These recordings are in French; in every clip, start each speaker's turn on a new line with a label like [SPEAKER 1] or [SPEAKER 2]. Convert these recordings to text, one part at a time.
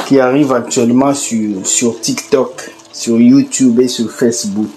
[SPEAKER 1] qui arrive actuellement sur TikTok, sur YouTube et sur Facebook.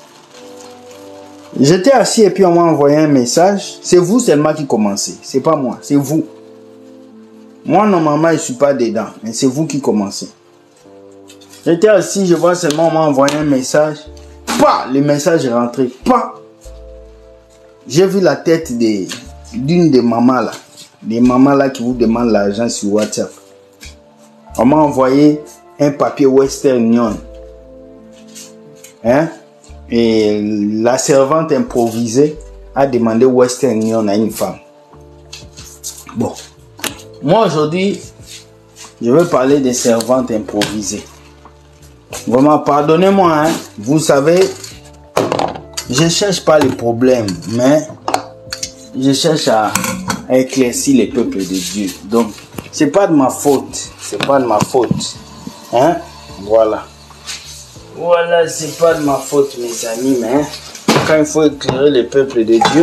[SPEAKER 1] J'étais assis et puis on m'a envoyé un message. C'est vous seulement qui commencez. C'est pas moi, c'est vous. Moi, normalement, je ne suis pas dedans, mais c'est vous qui commencez. J'étais assis, je vois seulement, on m'a envoyé un message. Pas, le message est rentré. Pas. J'ai vu la tête d'une des mamans là. Des mamans là qui vous demandent l'argent sur WhatsApp. On m'a envoyé un papier Western Union. Hein? Et la servante improvisée a demandé Western Union à une femme. Bon. Moi aujourd'hui, je veux parler des servantes improvisées. Vraiment, pardonnez-moi, hein. Vous savez, je ne cherche pas les problèmes, mais je cherche à éclaircir les peuples de Dieu. Donc, c'est pas de ma faute. C'est pas de ma faute. Hein? Voilà. Voilà, c'est pas de ma faute, mes amis, mais quand il faut éclairer les peuples de Dieu,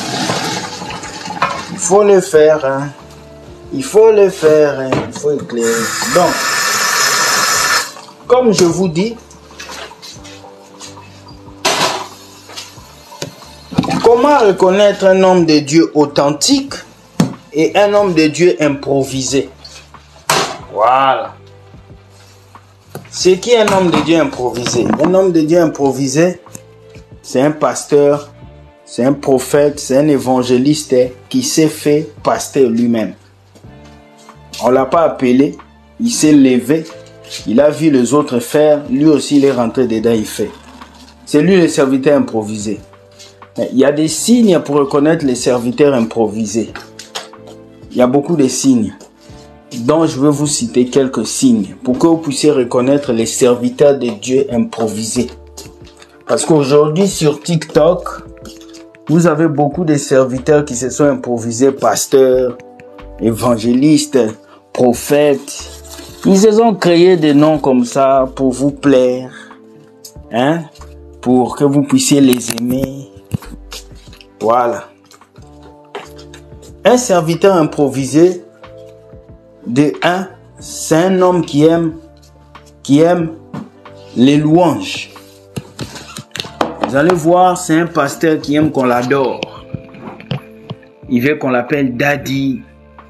[SPEAKER 1] il faut le faire, hein. Il faut le faire, hein. Il faut éclairer. Donc, comme je vous dis, comment reconnaître un homme de Dieu authentique et un homme de Dieu improvisé? Voilà. C'est qui un homme de Dieu improvisé? Un homme de Dieu improvisé, c'est un pasteur, c'est un prophète, c'est un évangéliste qui s'est fait pasteur lui-même. On ne l'a pas appelé, il s'est levé, il a vu les autres faire, lui aussi il est rentré dedans, il fait. C'est lui le serviteur improvisé. Il y a des signes pour reconnaître les serviteurs improvisés. Il y a beaucoup de signes. Donc je vais vous citer quelques signes pour que vous puissiez reconnaître les serviteurs de Dieu improvisés. Parce qu'aujourd'hui sur TikTok, vous avez beaucoup de serviteurs qui se sont improvisés pasteurs, évangélistes, prophètes. Ils se sont créés des noms comme ça pour vous plaire, hein, pour que vous puissiez les aimer. Voilà. Un serviteur improvisé, de un, c'est un homme qui aime les louanges. Vous allez voir, c'est un pasteur qui aime qu'on l'adore. Il veut qu'on l'appelle daddy.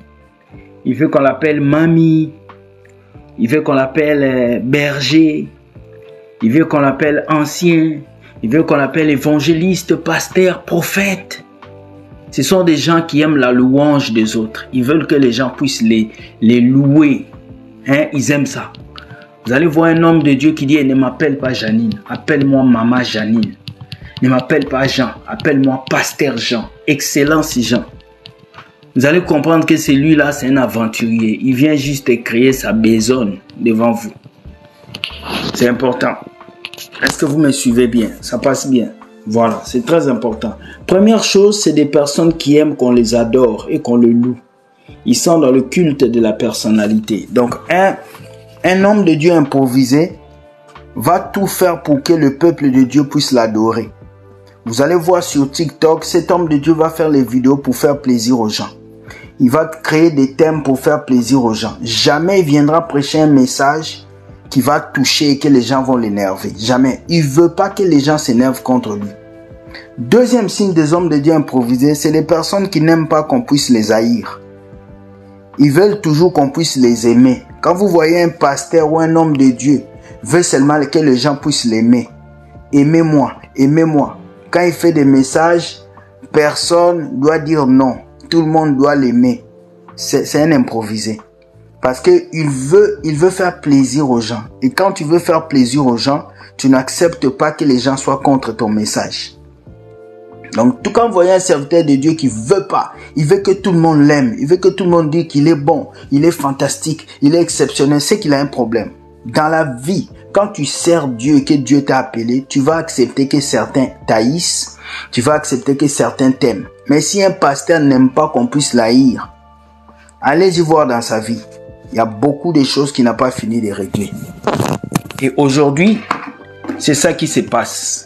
[SPEAKER 1] Il veut qu'on l'appelle mamie. Il veut qu'on l'appelle berger. Il veut qu'on l'appelle ancien. Il veut qu'on l'appelle évangéliste, pasteur, prophète. Ce sont des gens qui aiment la louange des autres. Ils veulent que les gens puissent les louer. Hein? Ils aiment ça. Vous allez voir un homme de Dieu qui dit, ne m'appelle pas Janine, appelle-moi maman Janine. Ne m'appelle pas Jean, appelle-moi pasteur Jean, excellence Jean. Vous allez comprendre que celui-là, c'est un aventurier. Il vient juste créer sa besogne devant vous. C'est important. Est-ce que vous me suivez bien? Ça passe bien. Voilà, c'est très important. Première chose, c'est des personnes qui aiment qu'on les adore et qu'on le loue. Ils sont dans le culte de la personnalité. Donc, un homme de Dieu improvisé va tout faire pour que le peuple de Dieu puisse l'adorer. Vous allez voir sur TikTok, cet homme de Dieu va faire les vidéos pour faire plaisir aux gens. Il va créer des thèmes pour faire plaisir aux gens. Jamais il viendra prêcher un message qui va toucher et que les gens vont l'énerver. Jamais. Il ne veut pas que les gens s'énervent contre lui. Deuxième signe des hommes de Dieu improvisés, c'est les personnes qui n'aiment pas qu'on puisse les haïr. Ils veulent toujours qu'on puisse les aimer. Quand vous voyez un pasteur ou un homme de Dieu, veut seulement que les gens puissent l'aimer. Aimez-moi, aimez-moi. Quand il fait des messages, personne doit dire non. Tout le monde doit l'aimer. C'est un improvisé. Parce qu'il veut faire plaisir aux gens. Et quand tu veux faire plaisir aux gens, tu n'acceptes pas que les gens soient contre ton message. Donc, tout quand vous voyez un serviteur de Dieu qui veut pas, il veut que tout le monde l'aime, il veut que tout le monde dise qu'il est bon, il est fantastique, il est exceptionnel, c'est qu'il a un problème. Dans la vie, quand tu sers Dieu et que Dieu t'a appelé, tu vas accepter que certains t'haïssent, tu vas accepter que certains t'aiment. Mais si un pasteur n'aime pas qu'on puisse l'haïr, allez-y voir dans sa vie. Il y a beaucoup de choses qu'il n'a pas fini de régler. Et aujourd'hui, c'est ça qui se passe.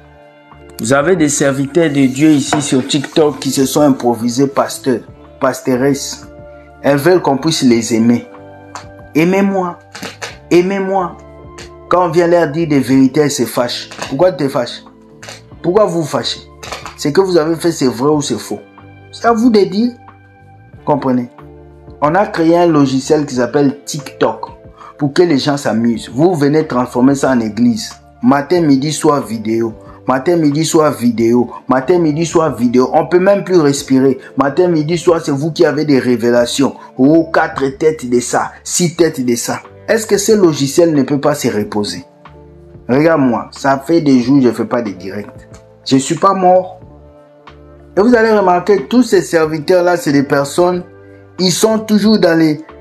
[SPEAKER 1] Vous avez des serviteurs de Dieu ici sur TikTok qui se sont improvisés pasteurs, pasteuresses. Elles veulent qu'on puisse les aimer. Aimez-moi. Aimez-moi. Quand on vient leur dire des vérités, elles se fâchent. Pourquoi tu te fâches? Pourquoi vous vous fâchez? C'est que vous avez fait, c'est vrai ou c'est faux. C'est à vous de dire. Comprenez? On a créé un logiciel qui s'appelle TikTok pour que les gens s'amusent. Vous venez transformer ça en église. Matin, midi, soir, vidéo. Matin, midi, soir, vidéo. Matin, midi, soir, vidéo. On ne peut même plus respirer. Matin, midi, soir, c'est vous qui avez des révélations. Oh, 4 têtes de ça, 6 têtes de ça. Est-ce que ce logiciel ne peut pas se reposer? Regarde-moi, ça fait des jours que je ne fais pas de direct. Je ne suis pas mort. Et vous allez remarquer que tous ces serviteurs-là, c'est des personnes, ils sont toujours dans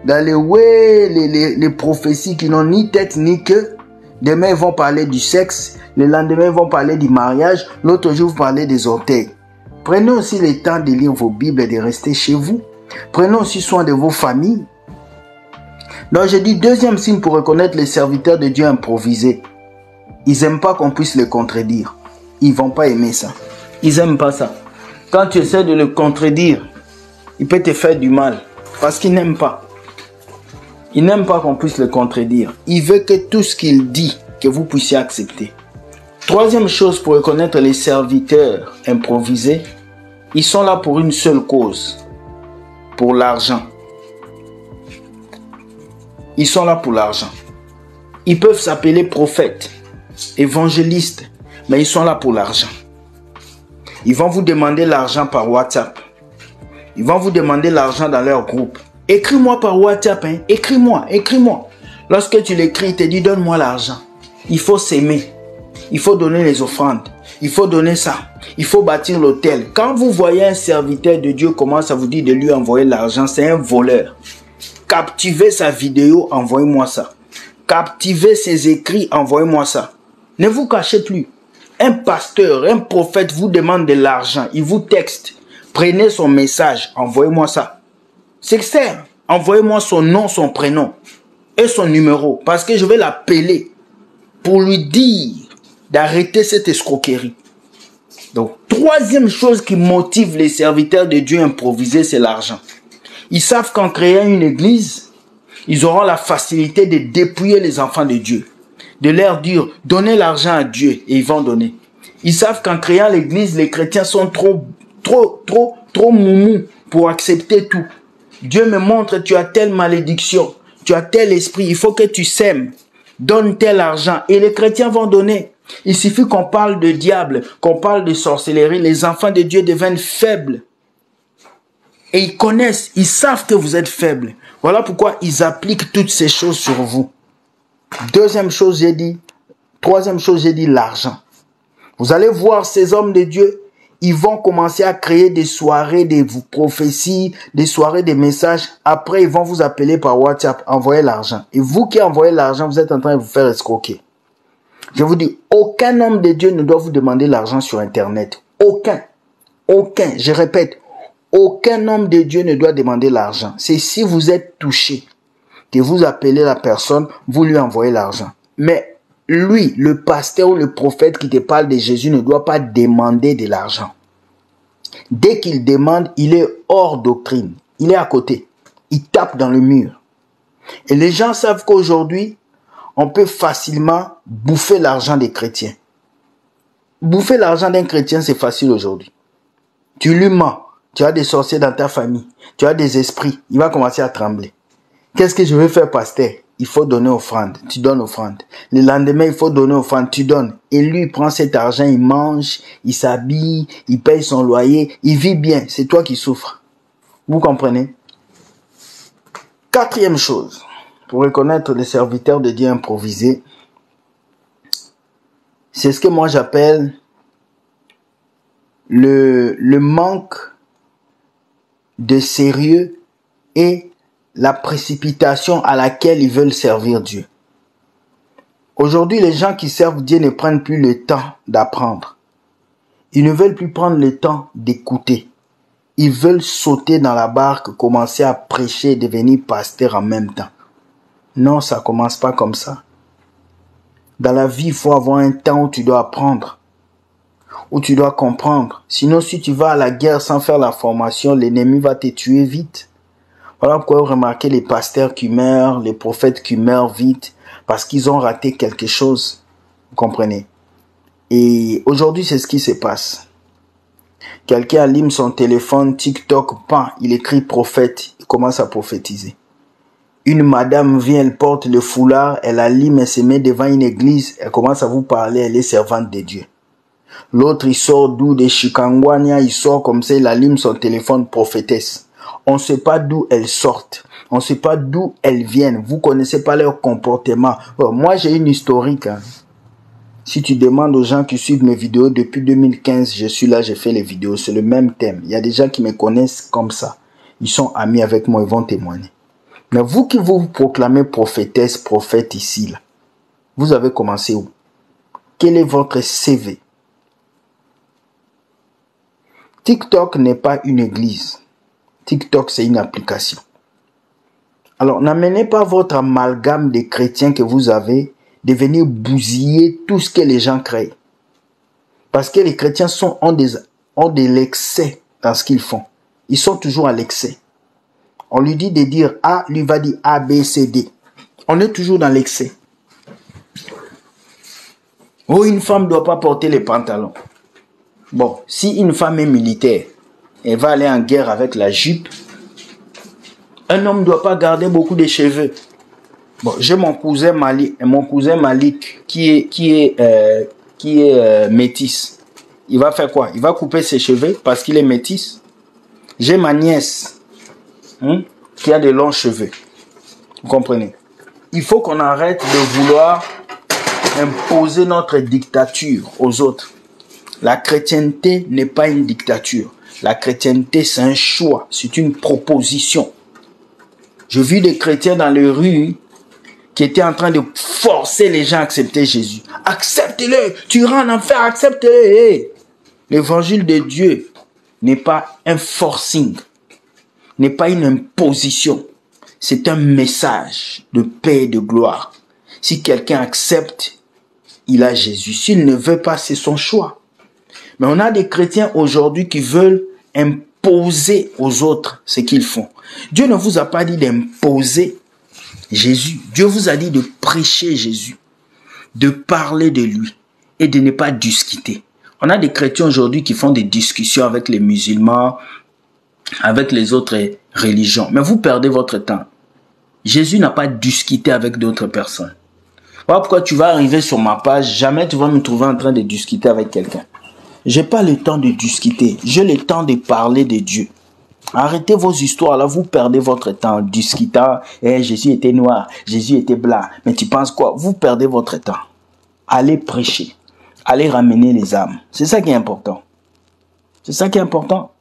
[SPEAKER 1] les prophéties qui n'ont ni tête ni queue. Demain, ils vont parler du sexe. Le lendemain, ils vont parler du mariage. L'autre jour, vous parlez des orteils. Prenez aussi le temps de lire vos Bibles et de rester chez vous. Prenez aussi soin de vos familles. Donc, je dis, deuxième signe pour reconnaître les serviteurs de Dieu improvisés. Ils n'aiment pas qu'on puisse les contredire. Ils ne vont pas aimer ça. Ils n'aiment pas ça. Quand tu essaies de le contredire, il peut te faire du mal. Parce qu'ils n'aiment pas. Ils n'aiment pas qu'on puisse le contredire. Ils veulent que tout ce qu'il dit, que vous puissiez accepter. Troisième chose pour reconnaître les serviteurs improvisés, ils sont là pour une seule cause. Pour l'argent. Ils sont là pour l'argent. Ils peuvent s'appeler prophètes, évangélistes, mais ils sont là pour l'argent. Ils vont vous demander l'argent par WhatsApp. Ils vont vous demander l'argent dans leur groupe. Écris-moi par WhatsApp, hein. Écris-moi. Lorsque tu l'écris, il te dit donne-moi l'argent. Il faut s'aimer. Il faut donner les offrandes. Il faut donner ça. Il faut bâtir l'autel. Quand vous voyez un serviteur de Dieu commence à vous dire de lui envoyer l'argent, c'est un voleur. Captivez sa vidéo, envoyez-moi ça. Captivez ses écrits, envoyez-moi ça. Ne vous cachez plus. Un pasteur, un prophète vous demande de l'argent. Il vous texte. Prenez son message, envoyez-moi ça. C'est ça. Envoyez-moi son nom, son prénom et son numéro. Parce que je vais l'appeler pour lui dire d'arrêter cette escroquerie. Donc, troisième chose qui motive les serviteurs de Dieu improvisés, c'est l'argent. Ils savent qu'en créant une église, ils auront la facilité de dépouiller les enfants de Dieu. De leur dire, donnez l'argent à Dieu et ils vont donner. Ils savent qu'en créant l'église, les chrétiens sont trop moumous pour accepter tout. Dieu me montre, tu as telle malédiction, tu as tel esprit, il faut que tu sèmes. Donne tel argent et les chrétiens vont donner. Il suffit qu'on parle de diable, qu'on parle de sorcellerie, les enfants de Dieu deviennent faibles. Et ils connaissent, ils savent que vous êtes faibles. Voilà pourquoi ils appliquent toutes ces choses sur vous. Troisième chose, j'ai dit l'argent. Vous allez voir ces hommes de Dieu, ils vont commencer à créer des soirées, des prophéties, des soirées, des messages. Après, ils vont vous appeler par WhatsApp, envoyer l'argent. Et vous qui envoyez l'argent, vous êtes en train de vous faire escroquer. Je vous dis, aucun homme de Dieu ne doit vous demander l'argent sur Internet. Aucun. Je répète, aucun homme de Dieu ne doit demander l'argent. C'est si vous êtes touché que vous appelez la personne, vous lui envoyez l'argent. Mais lui, le pasteur ou le prophète qui te parle de Jésus ne doit pas demander de l'argent. Dès qu'il demande, il est hors doctrine. Il est à côté. Il tape dans le mur. Et les gens savent qu'aujourd'hui, on peut facilement bouffer l'argent des chrétiens. Bouffer l'argent d'un chrétien, c'est facile aujourd'hui. Tu lui mens. Tu as des sorciers dans ta famille. Tu as des esprits. Il va commencer à trembler. Qu'est-ce que je vais faire, pasteur? Il faut donner offrande. Tu donnes offrande. Le lendemain, il faut donner offrande. Tu donnes. Et lui, il prend cet argent, il mange, il s'habille, il paye son loyer, il vit bien. C'est toi qui souffres. Vous comprenez? Quatrième chose, pour reconnaître les serviteurs de Dieu improvisés, c'est ce que moi j'appelle le manque de sérieux et la précipitation à laquelle ils veulent servir Dieu. Aujourd'hui, les gens qui servent Dieu ne prennent plus le temps d'apprendre. Ils ne veulent plus prendre le temps d'écouter. Ils veulent sauter dans la barque, commencer à prêcher, devenir pasteur en même temps. Non, ça commence pas comme ça. Dans la vie, il faut avoir un temps où tu dois apprendre, où tu dois comprendre. Sinon, si tu vas à la guerre sans faire la formation, l'ennemi va te tuer vite. Voilà pourquoi vous remarquez les pasteurs qui meurent, les prophètes qui meurent vite, parce qu'ils ont raté quelque chose. Vous comprenez? Et aujourd'hui, c'est ce qui se passe. Quelqu'un allume son téléphone, TikTok, il écrit prophète, il commence à prophétiser. Une madame vient, elle porte le foulard, elle allume, elle se met devant une église, elle commence à vous parler, elle est servante de Dieu. L'autre, il sort d'où? De Chikangwania, il sort comme ça, il allume son téléphone, prophétesse. On ne sait pas d'où elles sortent. On ne sait pas d'où elles viennent. Vous ne connaissez pas leur comportement. Bon, moi, j'ai une historique. Hein. Si tu demandes aux gens qui suivent mes vidéos, depuis 2015, je suis là, j'ai fait les vidéos. C'est le même thème. Il y a des gens qui me connaissent comme ça. Ils sont amis avec moi, ils vont témoigner. Mais vous qui vous proclamez prophétesse, prophète ici, là, vous avez commencé où? Quel est votre CV? TikTok n'est pas une église. TikTok, c'est une application. Alors, n'amenez pas votre amalgame des chrétiens que vous avez de venir bousiller tout ce que les gens créent. Parce que les chrétiens ont de l'excès dans ce qu'ils font. Ils sont toujours à l'excès. On lui dit de dire A, lui va dire A, B, C, D. On est toujours dans l'excès. Oh, une femme ne doit pas porter les pantalons. Bon, si une femme est militaire, elle va aller en guerre avec la jupe. Un homme ne doit pas garder beaucoup de cheveux. Bon, j'ai mon cousin Malik qui est métis. Il va faire quoi? Il va couper ses cheveux parce qu'il est métis. J'ai ma nièce qui a de longs cheveux. Vous comprenez? Il faut qu'on arrête de vouloir imposer notre dictature aux autres. La chrétienté n'est pas une dictature. La chrétienté, c'est un choix, c'est une proposition. Je vis des chrétiens dans les rues qui étaient en train de forcer les gens à accepter Jésus. Acceptez-le, tu iras en enfer, acceptez-le. L'évangile de Dieu n'est pas un forcing, n'est pas une imposition. C'est un message de paix et de gloire. Si quelqu'un accepte, il a Jésus. S'il ne veut pas, c'est son choix. Mais on a des chrétiens aujourd'hui qui veulent imposer aux autres ce qu'ils font. Dieu ne vous a pas dit d'imposer Jésus. Dieu vous a dit de prêcher Jésus, de parler de lui et de ne pas discuter. On a des chrétiens aujourd'hui qui font des discussions avec les musulmans, avec les autres religions. Mais vous perdez votre temps. Jésus n'a pas discuté avec d'autres personnes. Voilà pourquoi tu vas arriver sur ma page, jamais tu vas me trouver en train de discuter avec quelqu'un. J'ai pas le temps de discuter, j'ai le temps de parler de Dieu. Arrêtez vos histoires là, vous perdez votre temps en discutant. Jésus était noir, Jésus était blanc. Mais tu penses quoi? Vous perdez votre temps. Allez prêcher, allez ramener les âmes. C'est ça qui est important. C'est ça qui est important.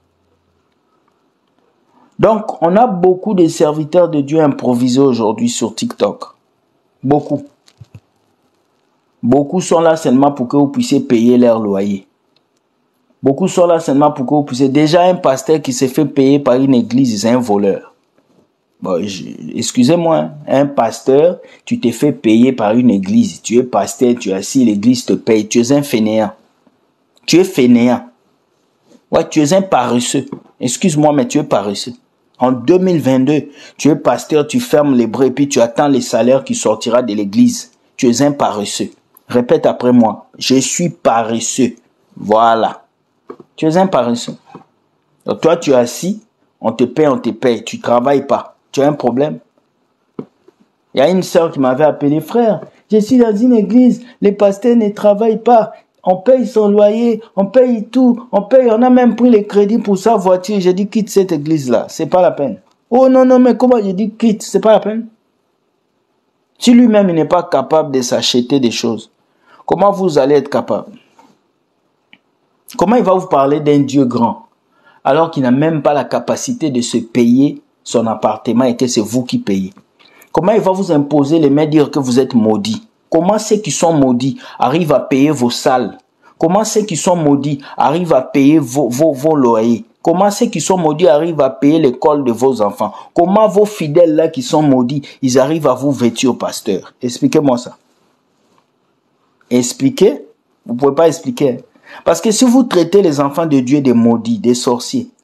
[SPEAKER 1] Donc, on a beaucoup de serviteurs de Dieu improvisés aujourd'hui sur TikTok. Beaucoup. Beaucoup sont là seulement pour que vous puissiez payer leur loyer. Beaucoup sont là seulement pour que vous puissiez... Déjà, un pasteur qui s'est fait payer par une église, c'est un voleur. Bon, excusez-moi, hein, un pasteur, tu t'es fait payer par une église. Tu es pasteur, tu es assis, l'église te paye. Tu es un fainéant. Tu es fainéant. Ouais, tu es un paresseux. Excuse-moi, mais tu es paresseux. En 2022, tu es pasteur, tu fermes les bras et puis tu attends les salaires qui sortira de l'église. Tu es un paresseux. Répète après moi. Je suis paresseux. Voilà. Tu es un paresseux. Donc toi, tu es assis, on te paye, tu ne travailles pas. Tu as un problème. Il y a une sœur qui m'avait appelé, frère, je suis dans une église, les pasteurs ne travaillent pas. On paye son loyer, on paye tout, on a même pris les crédits pour sa voiture. J'ai dit, quitte cette église-là, c'est pas la peine. Oh non, mais comment? J'ai dit, quitte, c'est pas la peine. Si lui-même il n'est pas capable de s'acheter des choses, comment vous allez être capable? Comment il va vous parler d'un Dieu grand alors qu'il n'a même pas la capacité de se payer son appartement et que c'est vous qui payez? Comment il va vous imposer les mains, dire que vous êtes maudits? Comment ceux qui sont maudits arrivent à payer vos salles? Comment ceux qui sont maudits arrivent à payer vos loyers? Comment ceux qui sont maudits arrivent à payer l'école de vos enfants? Comment vos fidèles là qui sont maudits, ils arrivent à vous vêtir, pasteur? Expliquez-moi ça. Expliquez? Vous ne pouvez pas expliquer. Parce que si vous traitez les enfants de Dieu des maudits, des sorciers,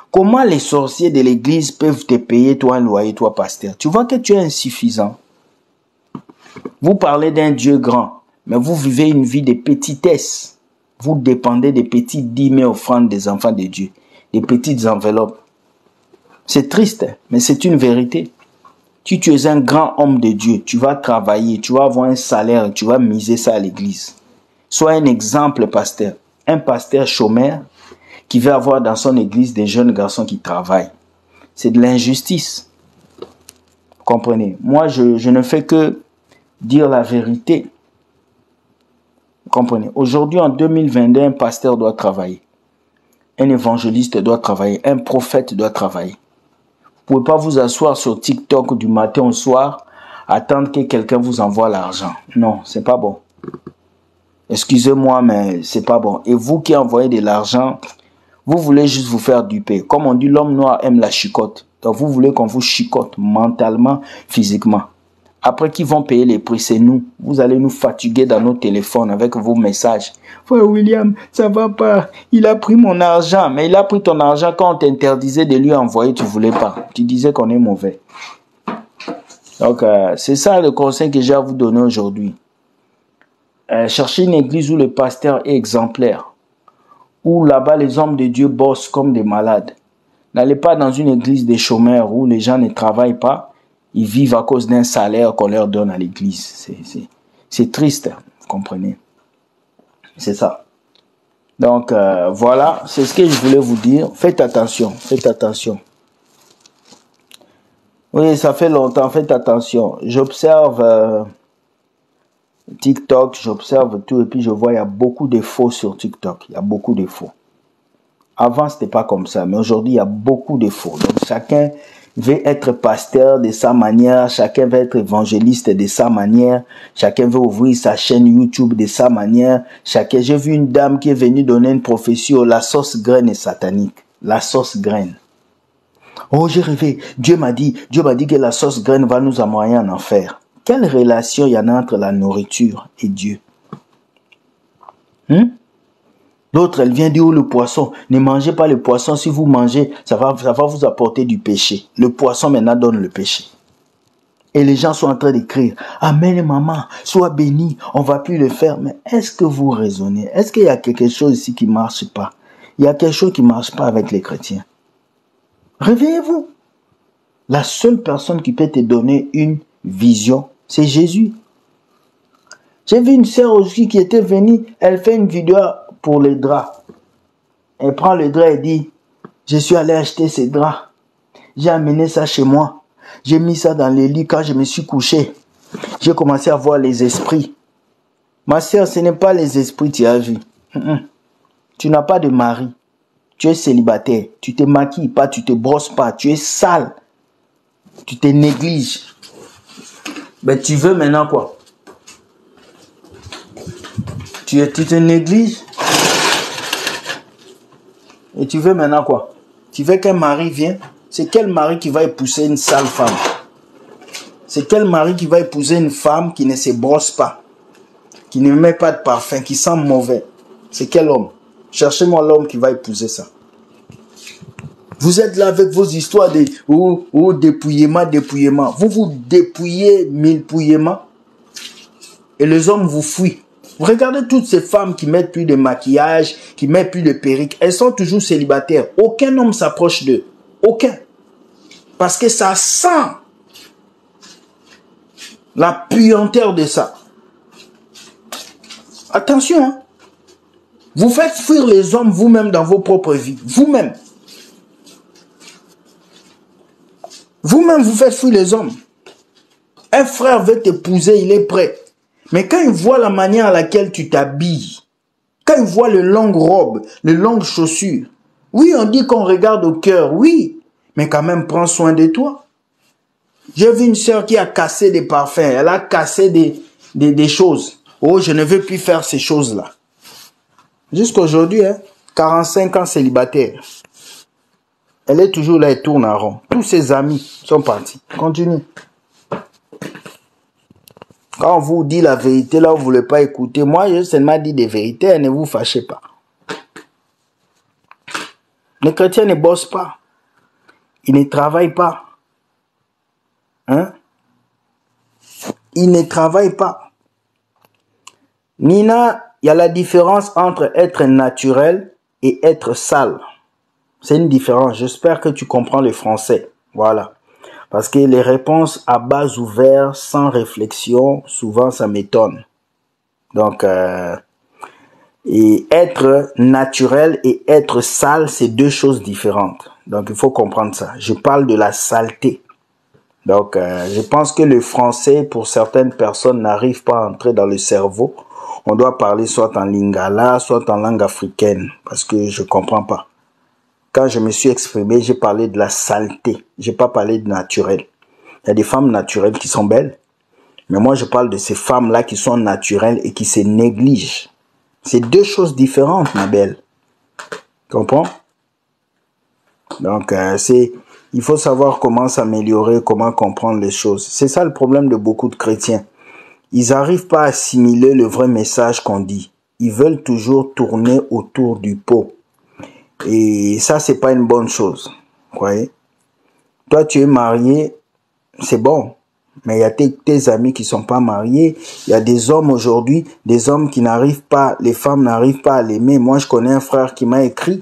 [SPEAKER 1] Comment les sorciers de l'église peuvent te payer, toi, un loyer, toi, pasteur? Tu vois que tu es insuffisant. Vous parlez d'un Dieu grand, mais vous vivez une vie de petitesse. Vous dépendez des petites dîmes et offrandes des enfants de Dieu, des petites enveloppes. C'est triste, mais c'est une vérité. Si tu es un grand homme de Dieu, tu vas travailler, tu vas avoir un salaire, tu vas miser ça à l'église. Sois un exemple, pasteur. Un pasteur chômeur qui veut avoir dans son église des jeunes garçons qui travaillent. C'est de l'injustice. Vous comprenez? Moi, je ne fais que dire la vérité. Vous comprenez? Aujourd'hui, en 2022, un pasteur doit travailler. Un évangéliste doit travailler. Un prophète doit travailler. Vous ne pouvez pas vous asseoir sur TikTok du matin au soir, attendre que quelqu'un vous envoie l'argent. Non, c'est pas bon. Excusez-moi, mais c'est pas bon. Et vous qui envoyez de l'argent, vous voulez juste vous faire duper. Comme on dit, l'homme noir aime la chicote. Donc vous voulez qu'on vous chicote mentalement, physiquement. Après, qui vont payer les prix? C'est nous. Vous allez nous fatiguer dans nos téléphones avec vos messages. Frère William, ça va pas. Il a pris mon argent. Mais il a pris ton argent quand on t'interdisait de lui envoyer. Tu voulais pas. Tu disais qu'on est mauvais. Donc, c'est ça le conseil que j'ai à vous donner aujourd'hui. Cherchez une église où le pasteur est exemplaire. Où là-bas, les hommes de Dieu bossent comme des malades. N'allez pas dans une église des chômeurs où les gens ne travaillent pas. Ils vivent à cause d'un salaire qu'on leur donne à l'église. C'est triste, vous comprenez. C'est ça. Donc, voilà, c'est ce que je voulais vous dire. Faites attention, faites attention. Oui, ça fait longtemps, faites attention. J'observe TikTok, j'observe tout et puis je vois il y a beaucoup de faux sur TikTok. Il y a beaucoup de faux. Avant, c'était pas comme ça, mais aujourd'hui, il y a beaucoup de faux. Donc, chacun veut être pasteur de sa manière, chacun veut être évangéliste de sa manière, chacun veut ouvrir sa chaîne YouTube de sa manière. J'ai vu une dame qui est venue donner une prophétie, oh, la sauce graine est satanique. La sauce graine. Oh, j'ai rêvé. Dieu m'a dit que la sauce graine va nous envoyer en enfer. Quelle relation il y en a entre la nourriture et Dieu? L'autre, elle vient dire, oh, le poisson, ne mangez pas le poisson. Si vous mangez, ça va vous apporter du péché. Le poisson maintenant donne le péché. Et les gens sont en train d'écrire, amen maman, sois béni, on va plus le faire. Mais est-ce que vous raisonnez? Est-ce qu'il y a quelque chose ici qui marche pas? Il y a quelque chose qui marche pas avec les chrétiens. Réveillez-vous. La seule personne qui peut te donner une vision, c'est Jésus. J'ai vu une sœur aussi qui était venue, elle fait une vidéo pour les draps. Elle prend le drap et dit, je suis allé acheter ces draps. J'ai amené ça chez moi. J'ai mis ça dans le lit quand je me suis couché. J'ai commencé à voir les esprits. Ma sœur, ce n'est pas les esprits, tu as vu. Tu n'as pas de mari. Tu es célibataire. Tu te maquilles pas, tu te brosses pas. Tu es sale. Tu te négliges. Mais tu veux maintenant quoi? Tu te négliges. Et tu veux maintenant quoi? Tu veux qu'un mari vienne? C'est quel mari qui va épouser une sale femme? C'est quel mari qui va épouser une femme qui ne se brosse pas, qui ne met pas de parfum, qui sent mauvais? C'est quel homme? Cherchez-moi l'homme qui va épouser ça. Vous êtes là avec vos histoires de dépouillement. Vous vous dépouillez millepouillement et les hommes vous fuient. Vous regardez toutes ces femmes qui mettent plus de maquillage, qui mettent plus de perruque. Elles sont toujours célibataires. Aucun homme s'approche d'eux. Aucun. Parce que ça sent la puanteur de ça. Attention, hein. Vous faites fuir les hommes vous-même dans vos propres vies. Vous-même. Vous-même, vous faites fuir les hommes. Un frère veut t'épouser, il est prêt. Mais quand il voit la manière à laquelle tu t'habilles, quand il voit les longues robes, les longues chaussures, oui, on dit qu'on regarde au cœur, oui, mais quand même, prends soin de toi. J'ai vu une sœur qui a cassé des parfums, elle a cassé des choses. Oh, je ne veux plus faire ces choses-là. Jusqu'aujourd'hui, 45 ans célibataire. Elle est toujours là, elle tourne en rond. Tous ses amis sont partis. Continue. Quand on vous dit la vérité, là, vous ne voulez pas écouter. Moi, je seulement dit des vérités, ne vous fâchez pas. Les chrétiens ne bossent pas. Ils ne travaillent pas. Hein? Ils ne travaillent pas. Nina, il y a la différence entre être naturel et être sale. C'est une différence. J'espère que tu comprends le français. Voilà. Parce que les réponses à base ouverte, sans réflexion, souvent ça m'étonne. Donc, et être naturel et être sale, c'est deux choses différentes. Donc, il faut comprendre ça. Je parle de la saleté. Donc, je pense que le français, pour certaines personnes, n'arrive pas à entrer dans le cerveau. On doit parler soit en lingala, soit en langue africaine, parce que je comprends pas. Quand je me suis exprimé, j'ai parlé de la saleté. J'ai pas parlé de naturel. Il y a des femmes naturelles qui sont belles. Mais moi, je parle de ces femmes-là qui sont naturelles et qui se négligent. C'est deux choses différentes, ma belle. Tu comprends? Donc, il faut savoir comment s'améliorer, comment comprendre les choses. C'est ça le problème de beaucoup de chrétiens. Ils n'arrivent pas à assimiler le vrai message qu'on dit. Ils veulent toujours tourner autour du pot. Et ça, c'est pas une bonne chose. Vous voyez? Toi, tu es marié, c'est bon. Mais il y a tes amis qui sont pas mariés. Il y a des hommes aujourd'hui, des hommes qui n'arrivent pas, les femmes n'arrivent pas à l'aimer. Moi, je connais un frère qui m'a écrit.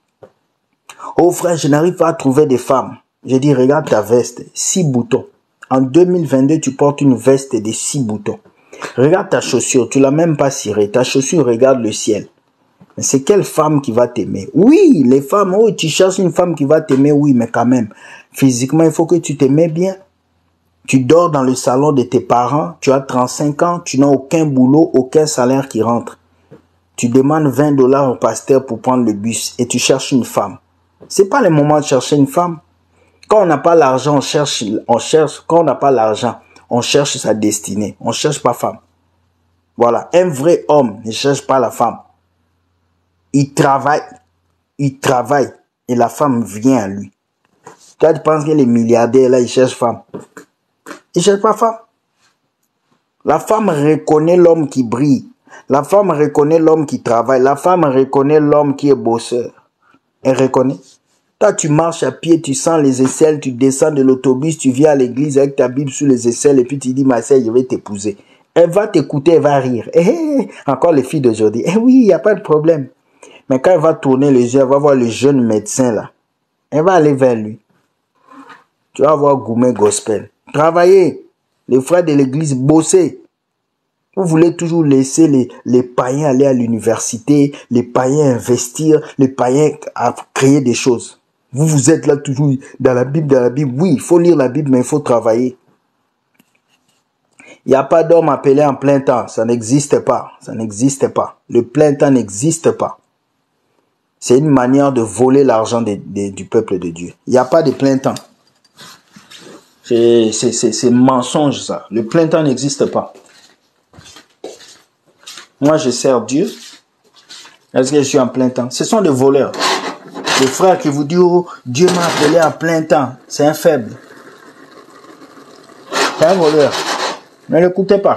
[SPEAKER 1] Oh frère, je n'arrive pas à trouver des femmes. J'ai dit, regarde ta veste, 6 boutons. En 2022, tu portes une veste de 6 boutons. Regarde ta chaussure, tu l'as même pas cirée. Ta chaussure regarde le ciel. Mais c'est quelle femme qui va t'aimer? Oui, les femmes, oh, tu cherches une femme qui va t'aimer, oui, mais quand même, physiquement, il faut que tu t'aimes bien. Tu dors dans le salon de tes parents, tu as 35 ans, tu n'as aucun boulot, aucun salaire qui rentre. Tu demandes 20 $ au pasteur pour prendre le bus et tu cherches une femme. C'est pas le moment de chercher une femme. Quand on n'a pas l'argent, on cherche. Quand on n'a pas l'argent, on cherche sa destinée. On cherche pas femme. Voilà. Un vrai homme ne cherche pas la femme. Il travaille. Et la femme vient à lui. Toi, tu penses que les milliardaires, là, ils cherchent femme. Ils ne cherchent pas femme. La femme reconnaît l'homme qui brille. La femme reconnaît l'homme qui travaille. La femme reconnaît l'homme qui est bosseur. Elle reconnaît. Toi, tu marches à pied, tu sens les aisselles, tu descends de l'autobus, tu viens à l'église avec ta Bible sous les aisselles et puis tu dis, ma sœur, je vais t'épouser. Elle va t'écouter, elle va rire. Encore les filles d'aujourd'hui. Oui, il n'y a pas de problème. Mais quand elle va tourner les yeux, elle va voir le jeune médecin là. Elle va aller vers lui. Tu vas voir Gourmet Gospel. Travaillez. Les frères de l'église, bossez. Vous voulez toujours laisser les païens aller à l'université, les païens investir, les païens à créer des choses. Vous êtes là toujours dans la Bible. Oui, il faut lire la Bible, mais il faut travailler. Il n'y a pas d'homme appelé en plein temps. Ça n'existe pas. Ça n'existe pas. Le plein temps n'existe pas. C'est une manière de voler l'argent du peuple de Dieu. Il n'y a pas de plein temps. C'est mensonge ça. Le plein temps n'existe pas. Moi, je sers Dieu. Est-ce que je suis en plein temps? Ce sont des voleurs. Les frères qui vous disent, oh, Dieu m'a appelé en plein temps. C'est un faible. C'est un voleur. Ne l'écoutez pas.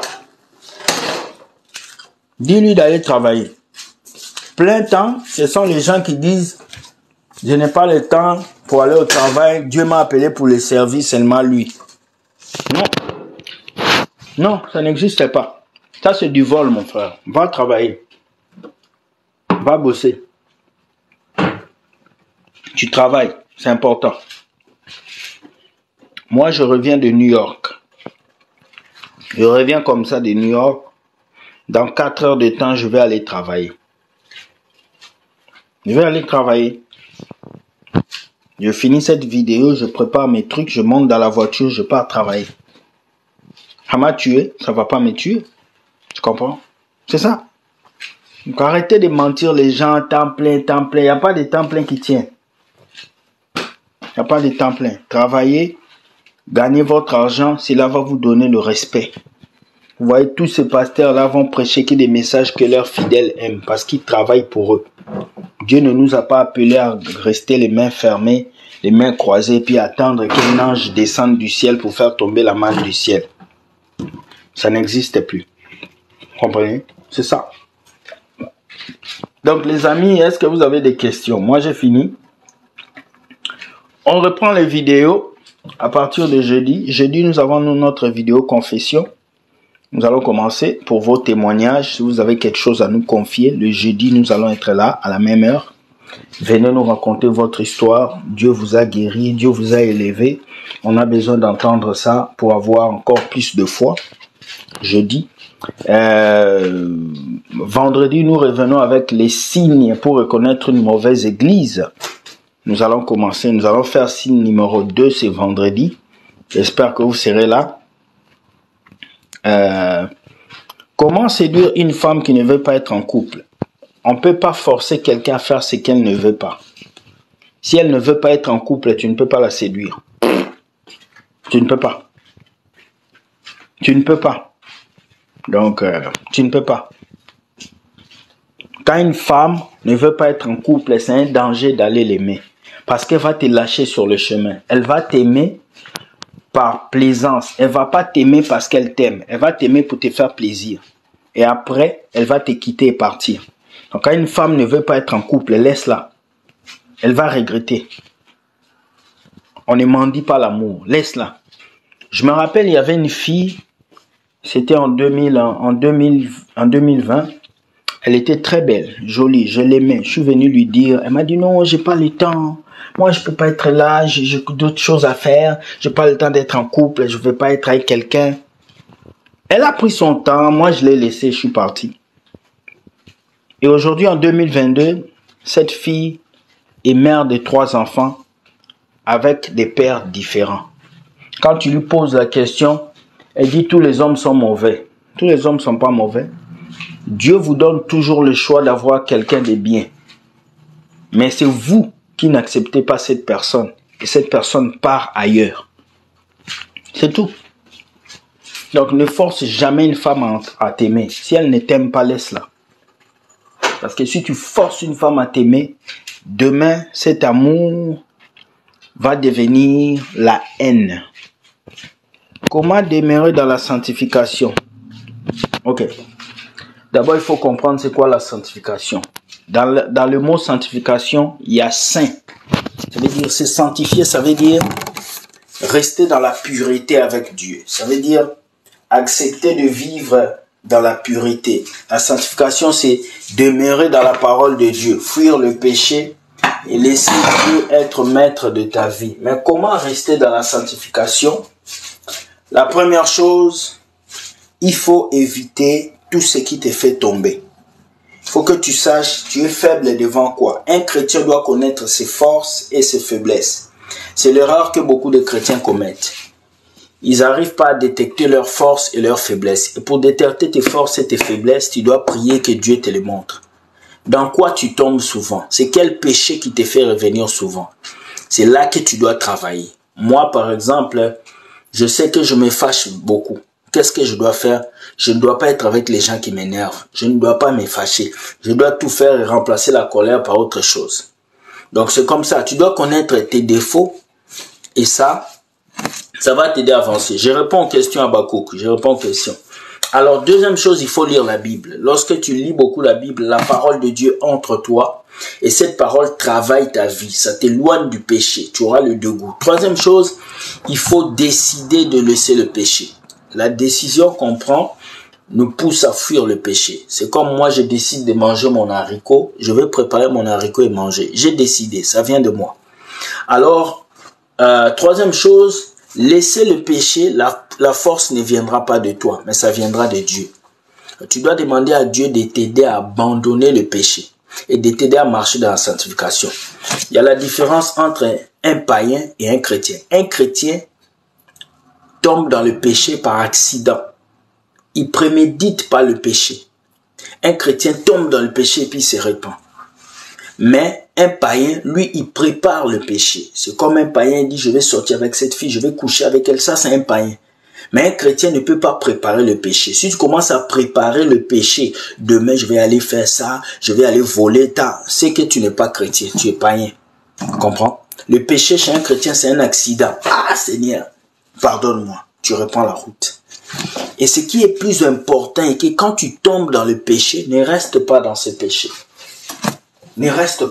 [SPEAKER 1] Dis-lui d'aller travailler. Plein temps, ce sont les gens qui disent, je n'ai pas le temps pour aller au travail. Dieu m'a appelé pour le service, seulement lui. Non. Non, ça n'existe pas. Ça, c'est du vol, mon frère. Va travailler. Va bosser. Tu travailles. C'est important. Moi, je reviens de New York. Je reviens comme ça de New York. Dans 4 heures de temps, je vais aller travailler. Je vais aller travailler. Je finis cette vidéo, je prépare mes trucs, je monte dans la voiture, je pars travailler. Ça m'a tué, ça va pas me tuer. Tu comprends? C'est ça. Donc arrêtez de mentir les gens, temps plein, temps plein. Il n'y a pas de temps plein qui tient. Il n'y a pas de temps plein. Travaillez, gagnez votre argent, cela va vous donner le respect. Vous voyez, tous ces pasteurs-là vont prêcher que des messages que leurs fidèles aiment parce qu'ils travaillent pour eux. Dieu ne nous a pas appelés à rester les mains fermées, les mains croisées, puis attendre qu'un ange descende du ciel pour faire tomber la manne du ciel. Ça n'existe plus. Vous comprenez? C'est ça. Donc les amis, est-ce que vous avez des questions? Moi j'ai fini. On reprend les vidéos à partir de jeudi. Jeudi, nous avons notre vidéo confession. Nous allons commencer pour vos témoignages. Si vous avez quelque chose à nous confier, le jeudi, nous allons être là à la même heure. Venez nous raconter votre histoire. Dieu vous a guéri, Dieu vous a élevé. On a besoin d'entendre ça pour avoir encore plus de foi. Jeudi. Vendredi, nous revenons avec les signes pour reconnaître une mauvaise église. Nous allons commencer, nous allons faire signe numéro 2, c'est vendredi. J'espère que vous serez là. Comment séduire une femme qui ne veut pas être en couple? On ne peut pas forcer quelqu'un à faire ce qu'elle ne veut pas. Si elle ne veut pas être en couple, tu ne peux pas la séduire. Tu ne peux pas. Tu ne peux pas. Donc, tu ne peux pas. Quand une femme ne veut pas être en couple, c'est un danger d'aller l'aimer. Parce qu'elle va te lâcher sur le chemin. Elle va t'aimer par plaisance. Elle va pas t'aimer parce qu'elle t'aime. Elle va t'aimer pour te faire plaisir. Et après, elle va te quitter et partir. Donc quand une femme ne veut pas être en couple, laisse-la. Elle va regretter. On ne mendie pas l'amour. Laisse-la. Je me rappelle, il y avait une fille, c'était en 2020. Elle était très belle, jolie, je l'aimais. Je suis venu lui dire, elle m'a dit non, j'ai pas le temps. Moi, je peux pas être là, j'ai d'autres choses à faire. J'ai pas le temps d'être en couple, je veux pas être avec quelqu'un. Elle a pris son temps, moi je l'ai laissé, je suis parti. Et aujourd'hui, en 2022, cette fille est mère de 3 enfants avec des pères différents. Quand tu lui poses la question, elle dit tous les hommes sont mauvais. Tous les hommes sont pas mauvais. Dieu vous donne toujours le choix d'avoir quelqu'un de bien. Mais c'est vous qui n'acceptez pas cette personne. Et cette personne part ailleurs. C'est tout. Donc ne force jamais une femme à t'aimer. Si elle ne t'aime pas, laisse-la. Parce que si tu forces une femme à t'aimer, demain, cet amour va devenir la haine. Comment demeurer dans la sanctification? Ok. D'abord, il faut comprendre c'est quoi la sanctification. Dans le mot sanctification, il y a saint. Ça veut dire se sanctifier, ça veut dire rester dans la pureté avec Dieu. Ça veut dire accepter de vivre dans la pureté. La sanctification, c'est demeurer dans la parole de Dieu, fuir le péché et laisser Dieu être maître de ta vie. Mais comment rester dans la sanctification? La première chose, il faut éviter tout ce qui te fait tomber. Il faut que tu saches, tu es faible devant quoi? Un chrétien doit connaître ses forces et ses faiblesses. C'est l'erreur que beaucoup de chrétiens commettent. Ils n'arrivent pas à détecter leurs forces et leurs faiblesses. Et pour détecter tes forces et tes faiblesses, tu dois prier que Dieu te les montre. Dans quoi tu tombes souvent? C'est quel péché qui te fait revenir souvent? C'est là que tu dois travailler. Moi, par exemple, je sais que je me fâche beaucoup. Qu'est-ce que je dois faire? Je ne dois pas être avec les gens qui m'énervent. Je ne dois pas me fâcher. Je dois tout faire et remplacer la colère par autre chose. Donc c'est comme ça. Tu dois connaître tes défauts et ça va t'aider à avancer. Je réponds aux questions à Habakkuk. Je réponds aux questions. Alors deuxième chose, il faut lire la Bible. Lorsque tu lis beaucoup la Bible, la parole de Dieu entre toi et cette parole travaille ta vie. Ça t'éloigne du péché. Tu auras le dégoût. Troisième chose, il faut décider de laisser le péché. La décision qu'on prend nous pousse à fuir le péché. C'est comme moi, je décide de manger mon haricot. Je vais préparer mon haricot et manger. J'ai décidé, ça vient de moi. Alors, troisième chose, laisser le péché, la force ne viendra pas de toi, mais ça viendra de Dieu. Tu dois demander à Dieu de t'aider à abandonner le péché et de t'aider à marcher dans la sanctification. Il y a la différence entre un païen et un chrétien. Un chrétien tombe dans le péché par accident. Il prémédite pas le péché. Un chrétien tombe dans le péché et puis il se répand. Mais un païen, lui, il prépare le péché. C'est comme un païen, il dit, je vais sortir avec cette fille, je vais coucher avec elle. Ça, c'est un païen. Mais un chrétien ne peut pas préparer le péché. Si tu commences à préparer le péché, demain, je vais aller faire ça, je vais aller voler, c'est que tu n'es pas chrétien, tu es païen. Tu comprends? Le péché chez un chrétien, c'est un accident. Ah, Seigneur, pardonne-moi. Tu reprends la route. Et ce qui est plus important est que quand tu tombes dans le péché, ne reste pas dans ce péché. Ne reste pas.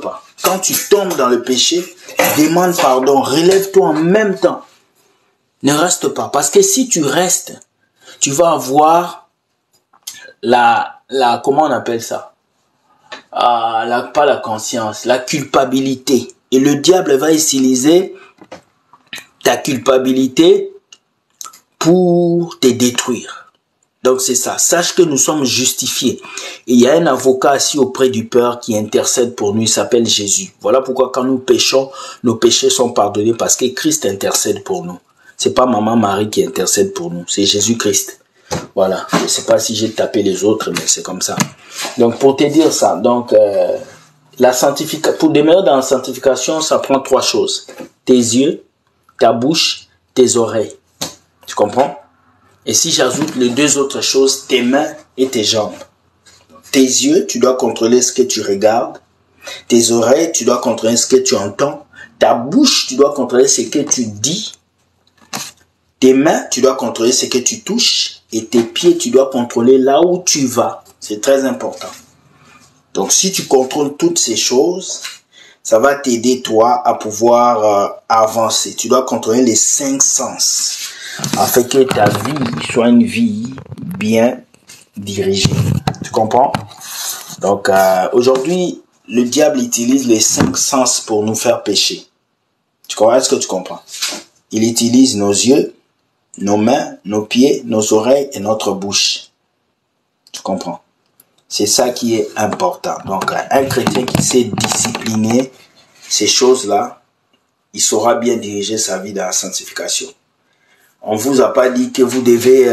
[SPEAKER 1] quand tu tombes dans le péché, demande pardon, relève-toi en même temps. Ne reste pas. Parce que si tu restes, tu vas avoir comment on appelle ça? Pas la conscience, la culpabilité. Et le diable va utiliser ta culpabilité pour te détruire. Donc c'est ça. Sache que nous sommes justifiés. Et il y a un avocat assis auprès du Père qui intercède pour nous. Il s'appelle Jésus. Voilà pourquoi quand nous péchons, nos péchés sont pardonnés parce que Christ intercède pour nous. C'est pas Maman Marie qui intercède pour nous. C'est Jésus-Christ. Voilà. Je ne sais pas si j'ai tapé les autres, mais c'est comme ça. Donc pour te dire ça, donc pour demeurer dans la sanctification, ça prend 3 choses. Tes yeux, ta bouche, tes oreilles. Tu comprends? Et si j'ajoute les 2 autres choses, tes mains et tes jambes. Tes yeux, tu dois contrôler ce que tu regardes. Tes oreilles, tu dois contrôler ce que tu entends. Ta bouche, tu dois contrôler ce que tu dis. Tes mains, tu dois contrôler ce que tu touches. Et tes pieds, tu dois contrôler là où tu vas. C'est très important. Donc, si tu contrôles toutes ces choses, ça va t'aider, toi, à pouvoir avancer. Tu dois contrôler les 5 sens, afin que ta vie soit une vie bien dirigée. Tu comprends? Donc, aujourd'hui, le diable utilise les 5 sens pour nous faire pécher. Tu comprends? Est-ce que tu comprends? Il utilise nos yeux, nos mains, nos pieds, nos oreilles et notre bouche. Tu comprends? C'est ça qui est important. Donc, un chrétien qui sait discipliner ces choses-là, il saura bien diriger sa vie dans la sanctification. On vous a pas dit que vous devez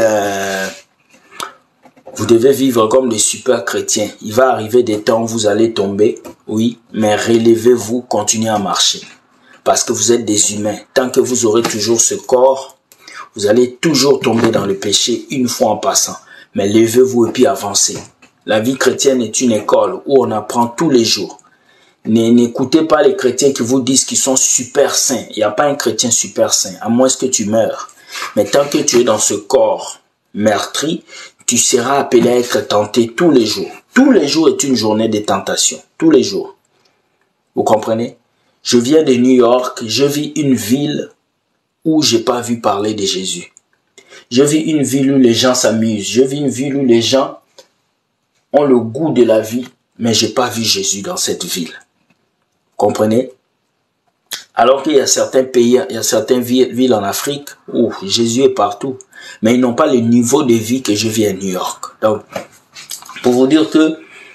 [SPEAKER 1] vivre comme des super chrétiens. Il va arriver des temps où vous allez tomber, oui, mais relevez-vous, continuez à marcher. Parce que vous êtes des humains. Tant que vous aurez toujours ce corps, vous allez toujours tomber dans le péché une fois en passant. Mais levez-vous et puis avancez. La vie chrétienne est une école où on apprend tous les jours. N'écoutez pas les chrétiens qui vous disent qu'ils sont super saints. Il n'y a pas un chrétien super saint, à moins que tu meurs. Mais tant que tu es dans ce corps meurtri, tu seras appelé à être tenté tous les jours. Tous les jours est une journée de tentation. Tous les jours. Vous comprenez? Je viens de New York. Je vis une ville où j'ai pas vu parler de Jésus. Je vis une ville où les gens s'amusent. Je vis une ville où les gens ont le goût de la vie, mais j'ai pas vu Jésus dans cette ville. Comprenez? Alors qu'il y a certains pays, il y a certaines villes en Afrique où Jésus est partout, mais ils n'ont pas le niveau de vie que je vis à New York. Donc, pour vous dire que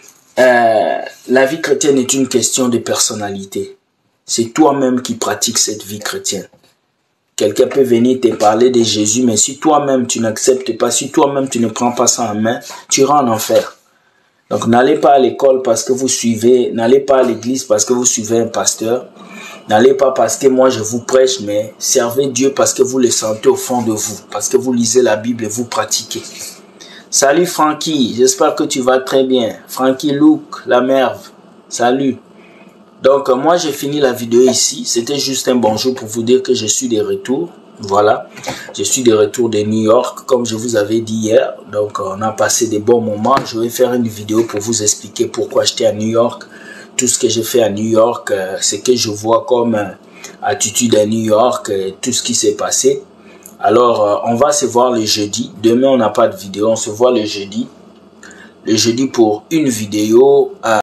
[SPEAKER 1] la vie chrétienne est une question de personnalité. C'est toi-même qui pratiques cette vie chrétienne. Quelqu'un peut venir te parler de Jésus, mais si toi-même tu n'acceptes pas, si toi-même tu ne prends pas ça en main, tu iras en enfer. Donc n'allez pas à l'école parce que vous suivez, n'allez pas à l'église parce que vous suivez un pasteur, n'allez pas parce que moi je vous prêche, mais servez Dieu parce que vous le sentez au fond de vous, parce que vous lisez la Bible et vous pratiquez. Salut Francky, j'espère que tu vas très bien. Francky Luke, la merve, salut. Donc moi j'ai fini la vidéo ici, c'était juste un bonjour pour vous dire que je suis de retour. Voilà, je suis de retour de New York, comme je vous avais dit hier. Donc, on a passé des bons moments. Je vais faire une vidéo pour vous expliquer pourquoi j'étais à New York. Tout ce que j'ai fait à New York, ce que je vois comme attitude à New York, tout ce qui s'est passé. Alors, on va se voir le jeudi. Demain, on n'a pas de vidéo. On se voit le jeudi. Le jeudi pour une vidéo.